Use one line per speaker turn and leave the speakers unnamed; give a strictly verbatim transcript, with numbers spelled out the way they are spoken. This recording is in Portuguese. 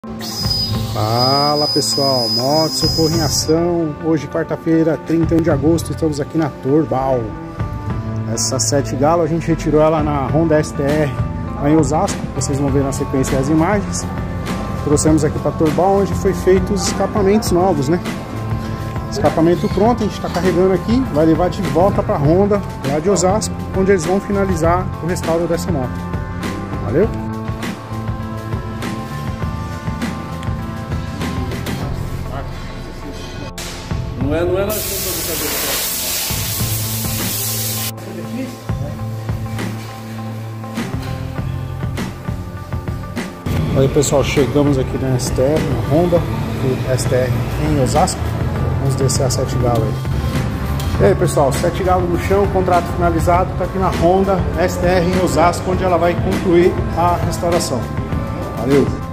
Fala pessoal, Moto Socorro em Ação. Hoje quarta-feira, trinta e um de agosto, estamos aqui na Turbo. Essa sete Galo a gente retirou ela na Honda S T R lá em Osasco. Vocês vão ver na sequência as imagens. Trouxemos aqui para Turbo, onde foi feito os escapamentos novos, né? Escapamento pronto, a gente está carregando aqui. Vai levar de volta para a Honda lá de Osasco, onde eles vão finalizar o restauro dessa moto. Valeu?
Não é, não é na ponta do cabelo.
Aí pessoal, chegamos aqui na S T R, na Honda S T R em Osasco. Vamos descer a sete Galo aí. E aí pessoal, sete Galo no chão, contrato finalizado, tá aqui na Honda S T R em Osasco, onde ela vai concluir a restauração. Valeu!